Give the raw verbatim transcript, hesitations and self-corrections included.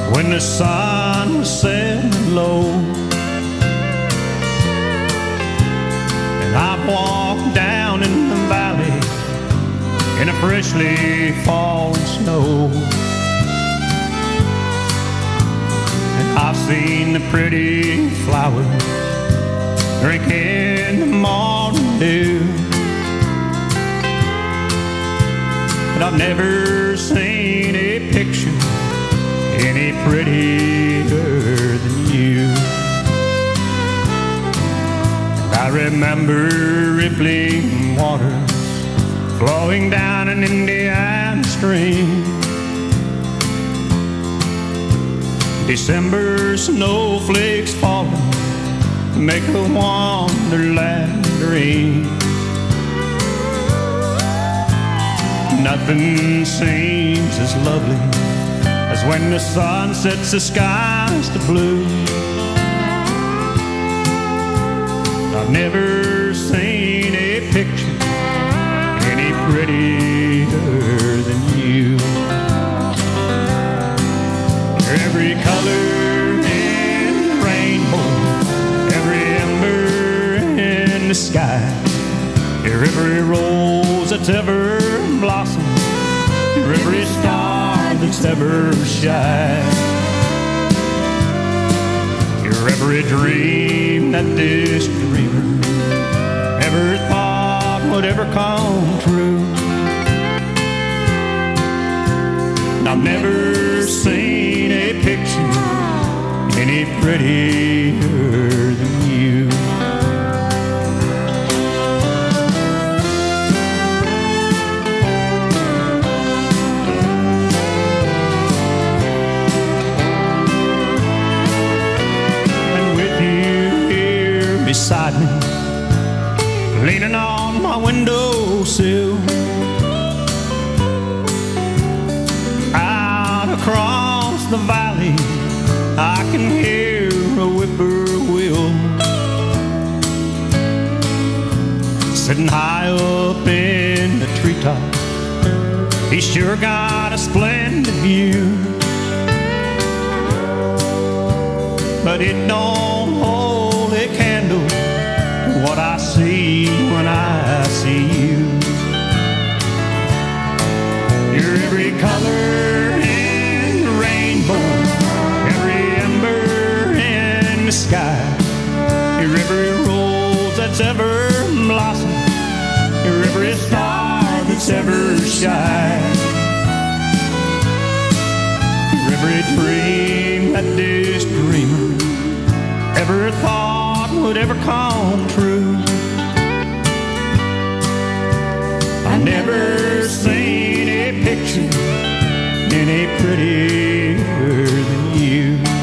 when the sun was setting low. And I've walked down in the valley in a freshly fallen snow. And I've seen the pretty flowers drinking the morning dew, but I've never seen a picture any prettier than you. And I remember rippling waters flowing down an Indiana stream, December snowflakes falling make a wonderland dream. Nothing seems as lovely as when the sun sets the skies to blue. I've never seen a picture any prettier than you. Every color in the rainbow, every ember in the sky, every rose that's ever blossomed, every star that's ever shined, every dream that this dreamer ever thought would ever come true. And I've never seen a picture any prettier than you. Beside me, leaning on my windowsill, out across the valley I can hear a whippoorwill, sitting high up in the treetop. He's sure got a splendid view, but it don't hold a candle to what I see when I see you. You're every color in the rainbow, every ember in the sky, you're every rose that's ever blossomed, you're every star that's ever shined, you're every dream that this dreamer ever thought would ever come true. I've never seen a picture any prettier than you.